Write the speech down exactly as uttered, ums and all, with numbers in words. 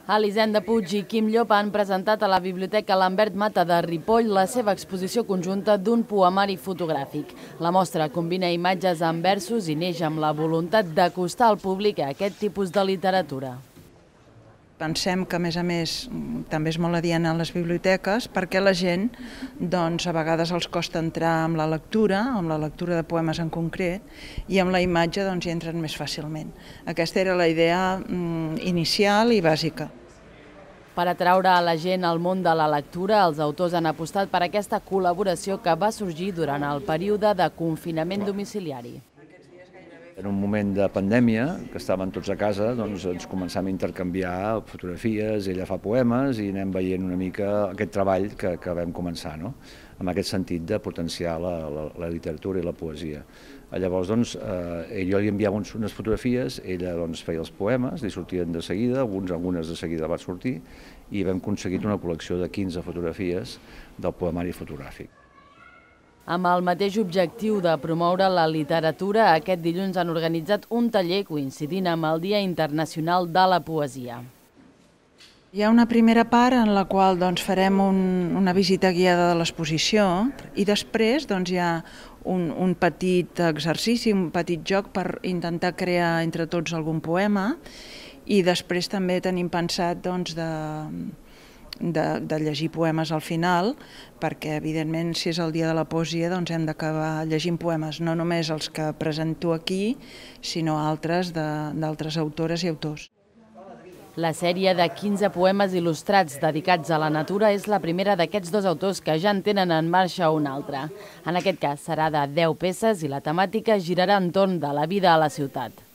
Elisenda Puig i Quim Llop han presentat a la Biblioteca Lambert Mata de Ripoll la seva exposició conjunta d'un poemari fotogràfic. La mostra combina imatges amb versos i neix amb la voluntat d'acostar al públic a aquest tipus de literatura. Pensem que, a més a més, també és molt adient a les biblioteques perquè la gent, doncs, a vegades els costa entrar amb la lectura, amb la lectura de poemes en concret, i amb la imatge doncs, hi entren més fàcilment. Aquesta era la idea mm, inicial i bàsica. Per atraure a la gent al món de la lectura, els autors han apostat per aquesta col·laboració que va sorgir durant el període de confinament domiciliari. En un moment de pandèmia, que estàvem tots a casa, doncs ens començàvem a intercanviar fotografies, ella fa poemes i anem veient una mica aquest treball que, que vam començar, no? En aquest sentit de potenciar la, la, la literatura i la poesia. Llavors, doncs, eh, jo li enviava unes fotografies, ella doncs, feia els poemes, li sortien de seguida, alguns, algunes de seguida van sortir, i vam aconseguir una col·lecció de quinze fotografies del poemari fotogràfic. Amb el mateix objectiu de promoure la literatura, aquest dilluns han organitzat un taller coincidint amb el Dia Internacional de la Poesia. Hi ha una primera part en la qual doncs, farem un, una visita guiada de l'exposició i després doncs, hi ha un, un petit exercici, un petit joc per intentar crear entre tots algun poema i després també tenim pensat doncs, de... De, de llegir poemes al final, perquè evidentment si és el dia de la poesia doncs hem d'acabar llegint poemes, no només els que presento aquí, sinó altres d'altres autores i autors. La sèrie de quinze poemes il·lustrats dedicats a la natura és la primera d'aquests dos autors que ja en tenen en marxa una altra. En aquest cas serà de deu peces i la temàtica girarà entorn de la vida a la ciutat.